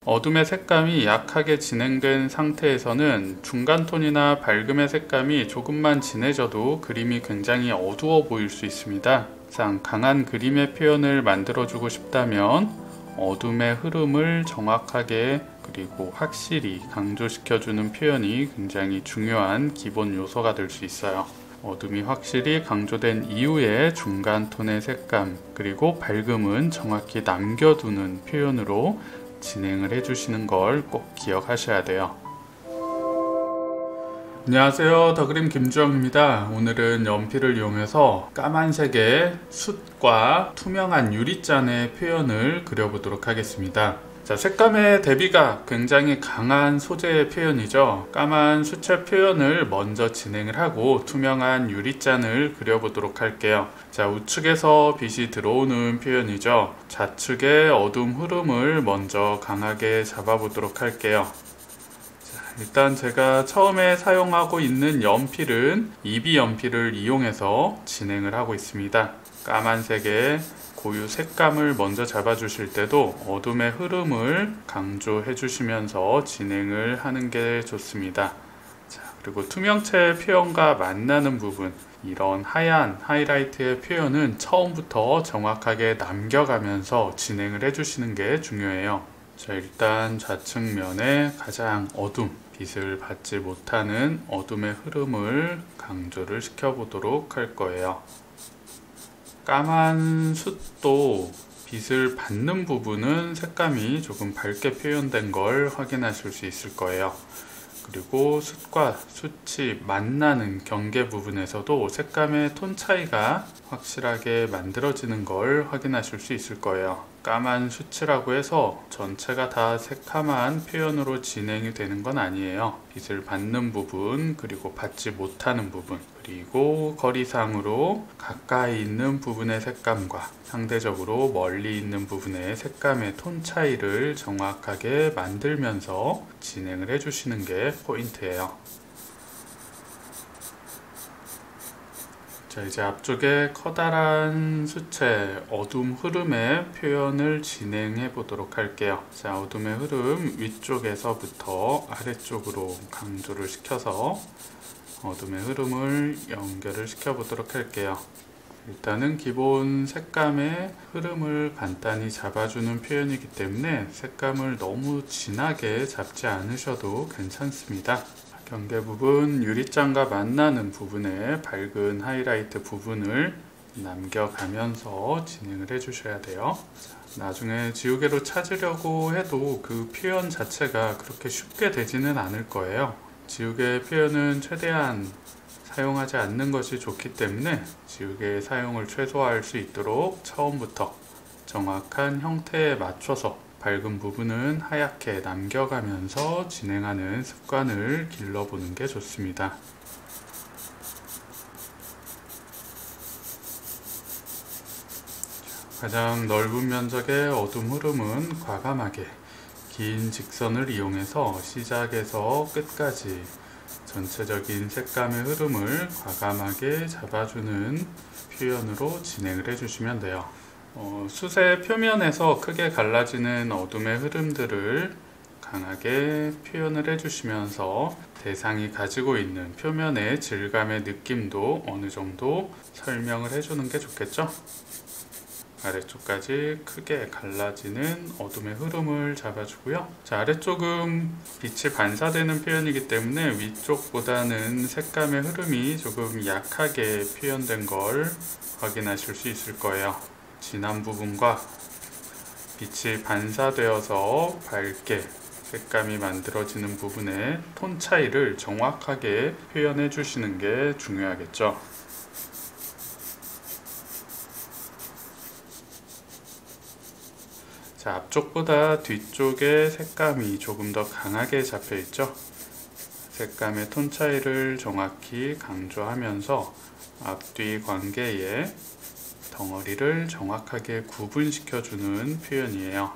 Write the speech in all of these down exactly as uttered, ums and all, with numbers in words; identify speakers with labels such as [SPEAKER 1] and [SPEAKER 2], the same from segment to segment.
[SPEAKER 1] 어둠의 색감이 약하게 진행된 상태에서는 중간 톤이나 밝음의 색감이 조금만 진해져도 그림이 굉장히 어두워 보일 수 있습니다. 강한 그림의 표현을 만들어주고 싶다면 어둠의 흐름을 정확하게 그리고 확실히 강조시켜주는 표현이 굉장히 중요한 기본 요소가 될 수 있어요. 어둠이 확실히 강조된 이후에 중간 톤의 색감 그리고 밝음은 정확히 남겨두는 표현으로 진행을 해주시는 걸 꼭 기억하셔야 돼요. 안녕하세요, 더그림 김주영입니다. 오늘은 연필을 이용해서 까만색의 숯과 투명한 유리잔의 표현을 그려보도록 하겠습니다. 자, 색감의 대비가 굉장히 강한 소재의 표현이죠. 까만 수채 표현을 먼저 진행을 하고 투명한 유리잔을 그려보도록 할게요. 자, 우측에서 빛이 들어오는 표현이죠. 좌측의 어둠 흐름을 먼저 강하게 잡아보도록 할게요. 자, 일단 제가 처음에 사용하고 있는 연필은 이비 연필을 이용해서 진행을 하고 있습니다. 까만색의 고유 색감을 먼저 잡아주실 때도 어둠의 흐름을 강조해 주시면서 진행을 하는 게 좋습니다. 자, 그리고 투명체 표현과 만나는 부분, 이런 하얀 하이라이트의 표현은 처음부터 정확하게 남겨가면서 진행을 해 주시는 게 중요해요. 자, 일단 좌측면에 가장 어둠, 빛을 받지 못하는 어둠의 흐름을 강조를 시켜보도록 할 거예요. 까만 숯도 빛을 받는 부분은 색감이 조금 밝게 표현된 걸 확인하실 수 있을 거예요. 그리고 숯과 숯이 만나는 경계 부분에서도 색감의 톤 차이가 확실하게 만들어지는 걸 확인하실 수 있을 거예요. 까만 숯이라고 해서 전체가 다 새카만 표현으로 진행이 되는 건 아니에요. 빛을 받는 부분, 그리고 받지 못하는 부분, 그리고 거리상으로 가까이 있는 부분의 색감과 상대적으로 멀리 있는 부분의 색감의 톤 차이를 정확하게 만들면서 진행을 해주시는 게 포인트예요. 자, 이제 앞쪽에 커다란 수채 어둠 흐름의 표현을 진행해 보도록 할게요. 자, 어둠의 흐름 위쪽에서부터 아래쪽으로 강조를 시켜서 어둠의 흐름을 연결을 시켜 보도록 할게요. 일단은 기본 색감의 흐름을 간단히 잡아주는 표현이기 때문에 색감을 너무 진하게 잡지 않으셔도 괜찮습니다. 경계 부분, 유리잔과 만나는 부분에 밝은 하이라이트 부분을 남겨가면서 진행을 해주셔야 돼요. 자, 나중에 지우개로 찾으려고 해도 그 표현 자체가 그렇게 쉽게 되지는 않을 거예요. 지우개 표현은 최대한 사용하지 않는 것이 좋기 때문에 지우개의 사용을 최소화할 수 있도록 처음부터 정확한 형태에 맞춰서 밝은 부분은 하얗게 남겨가면서 진행하는 습관을 길러보는 게 좋습니다. 가장 넓은 면적의 어둠 흐름은 과감하게 긴 직선을 이용해서 시작에서 끝까지 전체적인 색감의 흐름을 과감하게 잡아주는 표현으로 진행을 해주시면 돼요. 어, 숯의 표면에서 크게 갈라지는 어둠의 흐름들을 강하게 표현을 해주시면서 대상이 가지고 있는 표면의 질감의 느낌도 어느 정도 설명을 해주는 게 좋겠죠? 아래쪽까지 크게 갈라지는 어둠의 흐름을 잡아주고요. 자, 아래쪽은 빛이 반사되는 표현이기 때문에 위쪽보다는 색감의 흐름이 조금 약하게 표현된 걸 확인하실 수 있을 거예요. 진한 부분과 빛이 반사되어서 밝게 색감이 만들어지는 부분의 톤 차이를 정확하게 표현해 주시는 게 중요하겠죠. 자, 앞쪽보다 뒤쪽의 색감이 조금 더 강하게 잡혀 있죠. 색감의 톤 차이를 정확히 강조하면서 앞뒤 관계에 덩어리를 정확하게 구분시켜주는 표현이에요.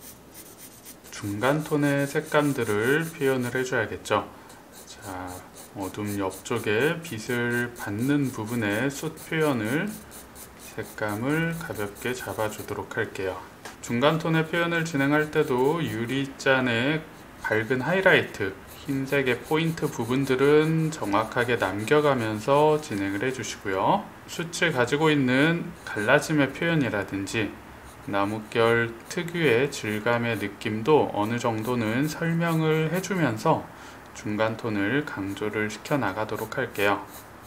[SPEAKER 1] 중간 톤의 색감들을 표현을 해줘야겠죠. 자, 어둠 옆쪽에 빛을 받는 부분의 숯 표현을 색감을 가볍게 잡아주도록 할게요. 중간 톤의 표현을 진행할 때도 유리잔의 밝은 하이라이트, 흰색의 포인트 부분들은 정확하게 남겨가면서 진행을 해주시고요. 숯이 가지고 있는 갈라짐의 표현이라든지 나뭇결 특유의 질감의 느낌도 어느 정도는 설명을 해주면서 중간 톤을 강조를 시켜 나가도록 할게요.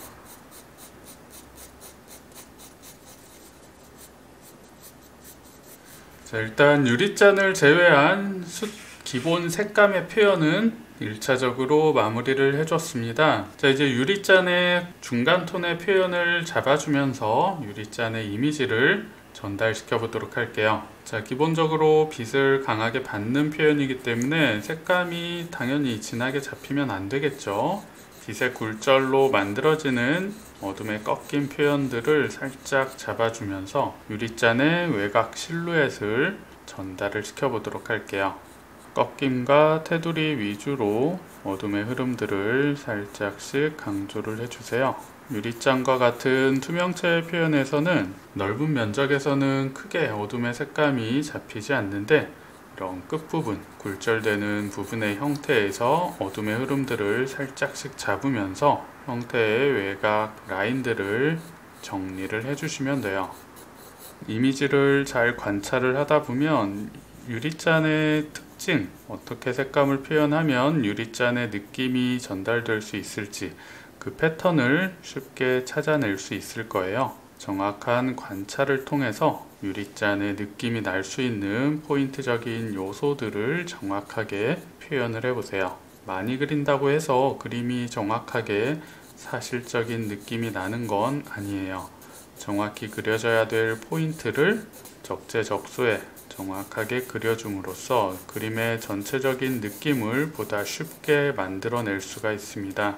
[SPEAKER 1] 자, 일단 유리잔을 제외한 숯 기본 색감의 표현은 일 차적으로 마무리를 해줬습니다. 자, 이제 유리잔의 중간 톤의 표현을 잡아주면서 유리잔의 이미지를 전달시켜 보도록 할게요. 자, 기본적으로 빛을 강하게 받는 표현이기 때문에 색감이 당연히 진하게 잡히면 안 되겠죠. 빛의 굴절로 만들어지는 어둠의 꺾인 표현들을 살짝 잡아주면서 유리잔의 외곽 실루엣을 전달을 시켜 보도록 할게요. 꺾임과 테두리 위주로 어둠의 흐름들을 살짝씩 강조를 해주세요. 유리잔과 같은 투명체의 표현에서는 넓은 면적에서는 크게 어둠의 색감이 잡히지 않는데 이런 끝부분, 굴절되는 부분의 형태에서 어둠의 흐름들을 살짝씩 잡으면서 형태의 외곽 라인들을 정리를 해주시면 돼요. 이미지를 잘 관찰을 하다 보면 유리잔의 특징, 어떻게 색감을 표현하면 유리잔의 느낌이 전달될 수 있을지 그 패턴을 쉽게 찾아낼 수 있을 거예요. 정확한 관찰을 통해서 유리잔의 느낌이 날 수 있는 포인트적인 요소들을 정확하게 표현을 해보세요. 많이 그린다고 해서 그림이 정확하게 사실적인 느낌이 나는 건 아니에요. 정확히 그려져야 될 포인트를 적재적소에 정확하게 그려줌으로써 그림의 전체적인 느낌을 보다 쉽게 만들어낼 수가 있습니다.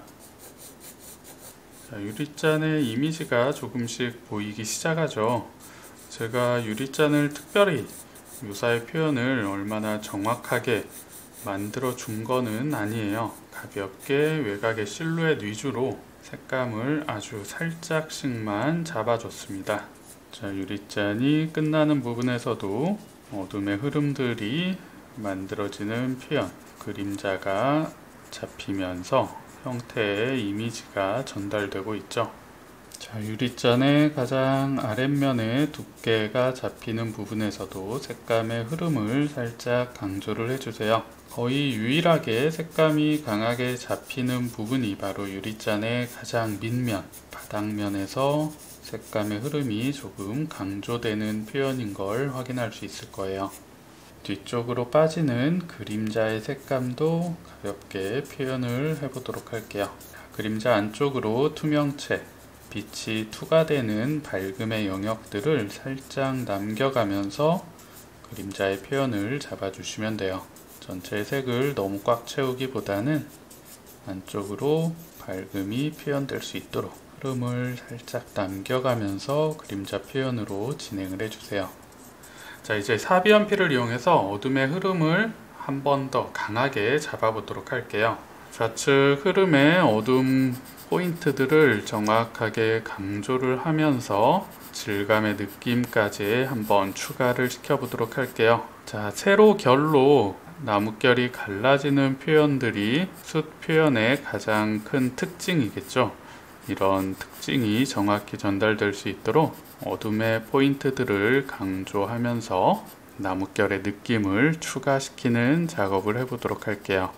[SPEAKER 1] 자, 유리잔의 이미지가 조금씩 보이기 시작하죠. 제가 유리잔을 특별히 유사의 표현을 얼마나 정확하게 만들어 준 거는 아니에요. 가볍게 외곽의 실루엣 위주로 색감을 아주 살짝씩만 잡아줬습니다. 자, 유리잔이 끝나는 부분에서도 어둠의 흐름들이 만들어지는 표현, 그림자가 잡히면서 형태의 이미지가 전달되고 있죠. 자, 유리잔의 가장 아랫면에 두께가 잡히는 부분에서도 색감의 흐름을 살짝 강조를 해주세요. 거의 유일하게 색감이 강하게 잡히는 부분이 바로 유리잔의 가장 밑면, 바닥면에서 색감의 흐름이 조금 강조되는 표현인 걸 확인할 수 있을 거예요. 뒤쪽으로 빠지는 그림자의 색감도 가볍게 표현을 해보도록 할게요. 그림자 안쪽으로 투명체, 빛이 투과되는 밝음의 영역들을 살짝 남겨가면서 그림자의 표현을 잡아주시면 돼요. 전체의 색을 너무 꽉 채우기보다는 안쪽으로 밝음이 표현될 수 있도록 흐름을 살짝 남겨가면서 그림자 표현으로 진행을 해주세요. 자, 이제 사비 연필을 이용해서 어둠의 흐름을 한 번 더 강하게 잡아보도록 할게요. 좌측 흐름의 어둠 포인트들을 정확하게 강조를 하면서 질감의 느낌까지 한번 추가를 시켜보도록 할게요. 자, 세로 결로 나뭇결이 갈라지는 표현들이 숯 표현의 가장 큰 특징이겠죠. 이런 특징이 정확히 전달될 수 있도록 어둠의 포인트들을 강조하면서 나뭇결의 느낌을 추가시키는 작업을 해보도록 할게요.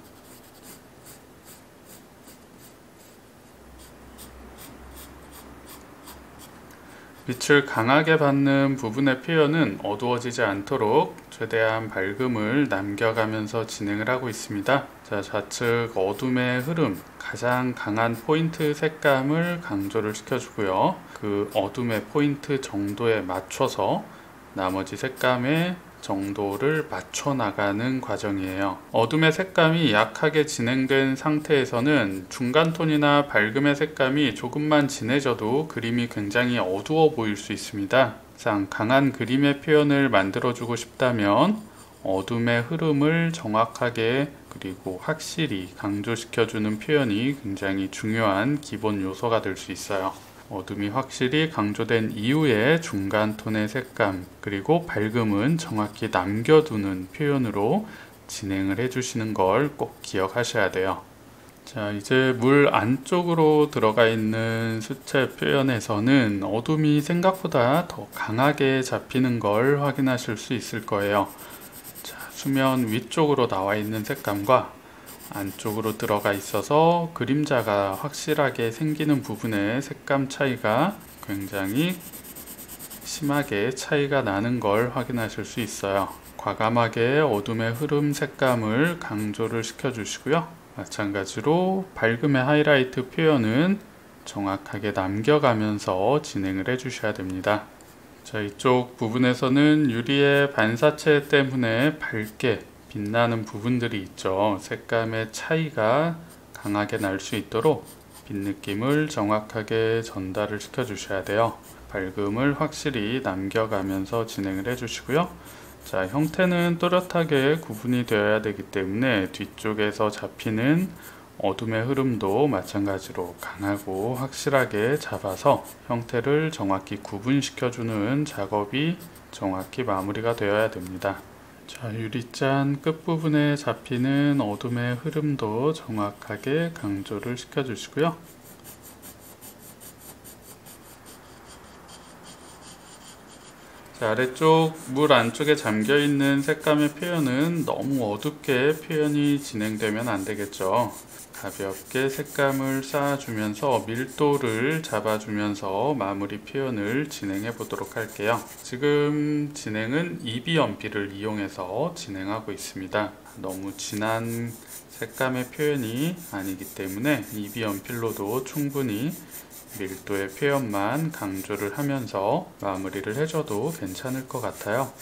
[SPEAKER 1] 빛을 강하게 받는 부분의 표현은 어두워지지 않도록 최대한 밝음을 남겨가면서 진행을 하고 있습니다. 자, 좌측 어둠의 흐름, 가장 강한 포인트 색감을 강조를 시켜주고요. 그 어둠의 포인트 정도에 맞춰서 나머지 색감의 정도를 맞춰 나가는 과정이에요. 어둠의 색감이 약하게 진행된 상태에서는 중간 톤이나 밝음의 색감이 조금만 진해져도 그림이 굉장히 어두워 보일 수 있습니다. 강한 그림의 표현을 만들어주고 싶다면 어둠의 흐름을 정확하게 그리고 확실히 강조시켜주는 표현이 굉장히 중요한 기본 요소가 될 수 있어요. 어둠이 확실히 강조된 이후에 중간 톤의 색감 그리고 밝음은 정확히 남겨두는 표현으로 진행을 해주시는 걸 꼭 기억하셔야 돼요. 자, 이제 물 안쪽으로 들어가 있는 수채 표현에서는 어둠이 생각보다 더 강하게 잡히는 걸 확인하실 수 있을 거예요. 자, 수면 위쪽으로 나와 있는 색감과 안쪽으로 들어가 있어서 그림자가 확실하게 생기는 부분의 색감 차이가 굉장히 심하게 차이가 나는 걸 확인하실 수 있어요. 과감하게 어둠의 흐름 색감을 강조를 시켜 주시고요. 마찬가지로 밝음의 하이라이트 표현은 정확하게 남겨가면서 진행을 해 주셔야 됩니다. 자, 이쪽 부분에서는 유리의 반사체 때문에 밝게 빛나는 부분들이 있죠. 색감의 차이가 강하게 날 수 있도록 빛 느낌을 정확하게 전달을 시켜 주셔야 돼요. 밝음을 확실히 남겨가면서 진행을 해 주시고요. 자, 형태는 또렷하게 구분이 되어야 되기 때문에 뒤쪽에서 잡히는 어둠의 흐름도 마찬가지로 강하고 확실하게 잡아서 형태를 정확히 구분시켜주는 작업이 정확히 마무리가 되어야 됩니다. 자, 유리잔 끝부분에 잡히는 어둠의 흐름도 정확하게 강조를 시켜주시고요. 자, 아래쪽 물 안쪽에 잠겨있는 색감의 표현은 너무 어둡게 표현이 진행되면 안되겠죠. 가볍게 색감을 쌓아주면서 밀도를 잡아주면서 마무리 표현을 진행해 보도록 할게요. 지금 진행은 이비 연필을 이용해서 진행하고 있습니다. 너무 진한 색감의 표현이 아니기 때문에 이비 연필로도 충분히 밀도의 표현만 강조를 하면서 마무리를 해줘도 괜찮을 것 같아요.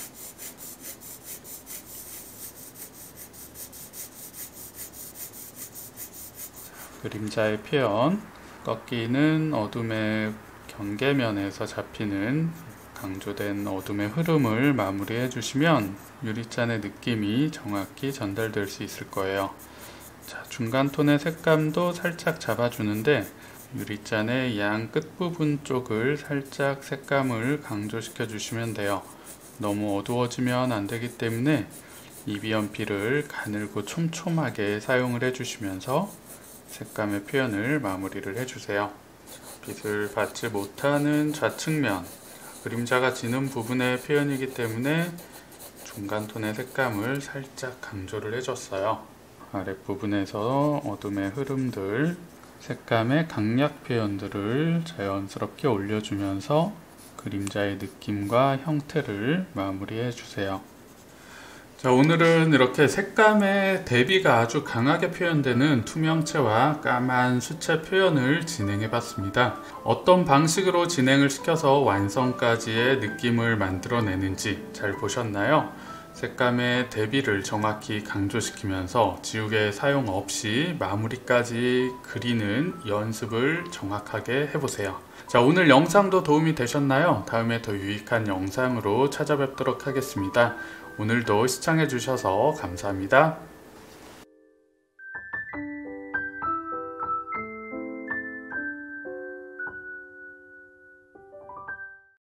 [SPEAKER 1] 그림자의 표현, 꺾이는 어둠의 경계면에서 잡히는 강조된 어둠의 흐름을 마무리해 주시면 유리잔의 느낌이 정확히 전달될 수 있을 거예요. 자, 중간 톤의 색감도 살짝 잡아주는데 유리잔의 양 끝부분 쪽을 살짝 색감을 강조시켜 주시면 돼요. 너무 어두워지면 안 되기 때문에 이비 연필을 가늘고 촘촘하게 사용을 해 주시면서 색감의 표현을 마무리를 해주세요. 빛을 받지 못하는 좌측면, 그림자가 지는 부분의 표현이기 때문에 중간 톤의 색감을 살짝 강조를 해줬어요. 아랫부분에서 어둠의 흐름들, 색감의 강약 표현들을 자연스럽게 올려주면서 그림자의 느낌과 형태를 마무리해 주세요. 자, 오늘은 이렇게 색감의 대비가 아주 강하게 표현되는 투명체와 까만 수채 표현을 진행해 봤습니다. 어떤 방식으로 진행을 시켜서 완성까지의 느낌을 만들어내는지 잘 보셨나요? 색감의 대비를 정확히 강조시키면서 지우개 사용 없이 마무리까지 그리는 연습을 정확하게 해보세요. 자, 오늘 영상도 도움이 되셨나요? 다음에 더 유익한 영상으로 찾아뵙도록 하겠습니다. 오늘도 시청해 주셔서 감사합니다.